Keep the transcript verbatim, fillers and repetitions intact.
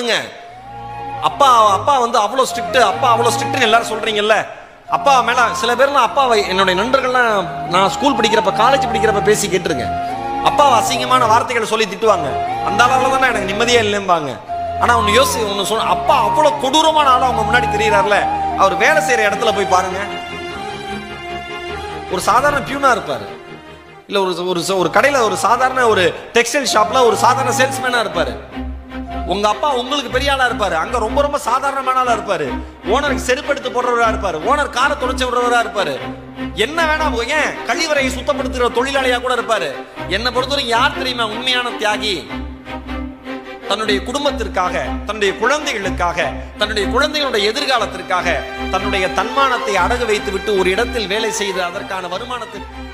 பேசுங்க. அப்பா அப்பா வந்து அவ்வளோ ஸ்ட்ரிக்ட், அப்பா அவ்வளோ ஸ்ட்ரிக்ட்னு எல்லாரும் சொல்றீங்கல்ல, அப்பா மேல சில பேர்லாம் அப்பாவை என்னுடைய நண்பர்கள்லாம் நான் ஸ்கூல் படிக்கிறப்ப காலேஜ் படிக்கிறப்ப பேசி கேட்டுருங்க. அப்பாவை அசிங்கமான வார்த்தைகளை சொல்லி திட்டுவாங்க. அந்த அளவுல தானே எனக்கு நிம்மதியே இல்லைம்பாங்க. ஆனா ஒன்னு யோசி ஒன்னு சொன்ன, அப்பா அவ்வளவு கொடூரமான ஆளா அவங்க முன்னாடி தெரியுறாருல, அவர் வேலை செய்யற இடத்துல போய் பாருங்க. ஒரு சாதாரண பியூனா இருப்பாரு, இல்ல ஒரு ஒரு கடையில ஒரு சாதாரண ஒரு டெக்ஸ்டைல் ஷாப்ல ஒரு சாதாரண சேல்ஸ்மேனா இருப்பாரு. உங்க அப்பா உங்களுக்கு பெரிய ஆளா இருப்பாரு, அங்க ரொம்ப ரொம்ப சாதாரணமான ஆளா இருப்பாரு. ஓனருக்கு செருப்படுத்து போடுறவரா இருப்பாரு, ஓனர் காரை துடைச்சு விடுறவரா இருப்பாரு. என்ன வேணா ஏன் கழிவறையை சுத்தப்படுத்துகிற தொழிலாளியா கூட இருப்பாரு. என்னை பொறுத்தவரைக்கும் யார் தெரியுமா உண்மையான தியாகி? தன்னுடைய குடும்பத்திற்காக, தன்னுடைய குழந்தைகளுக்காக, தன்னுடைய குழந்தைகளுடைய எதிர்காலத்திற்காக தன்னுடைய தன்மானத்தை அடகு வைத்து விட்டு ஒரு இடத்தில் வேலை செய்து அதற்கான வருமானத்தை